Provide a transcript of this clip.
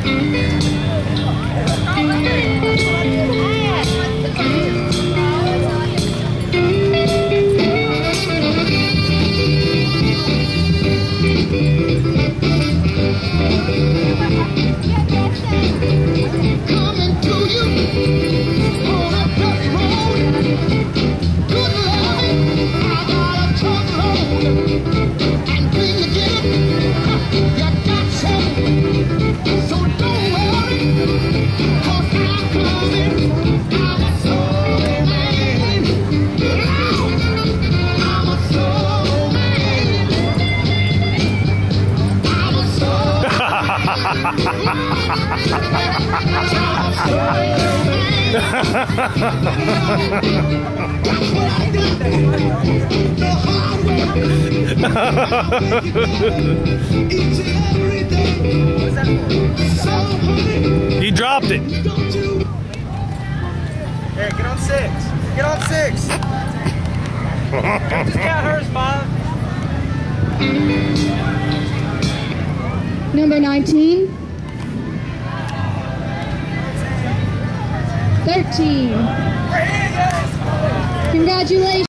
He dropped it. Hey, get on 6. Get on 6. Just got hers, Mom. Number 19. 13. Congratulations.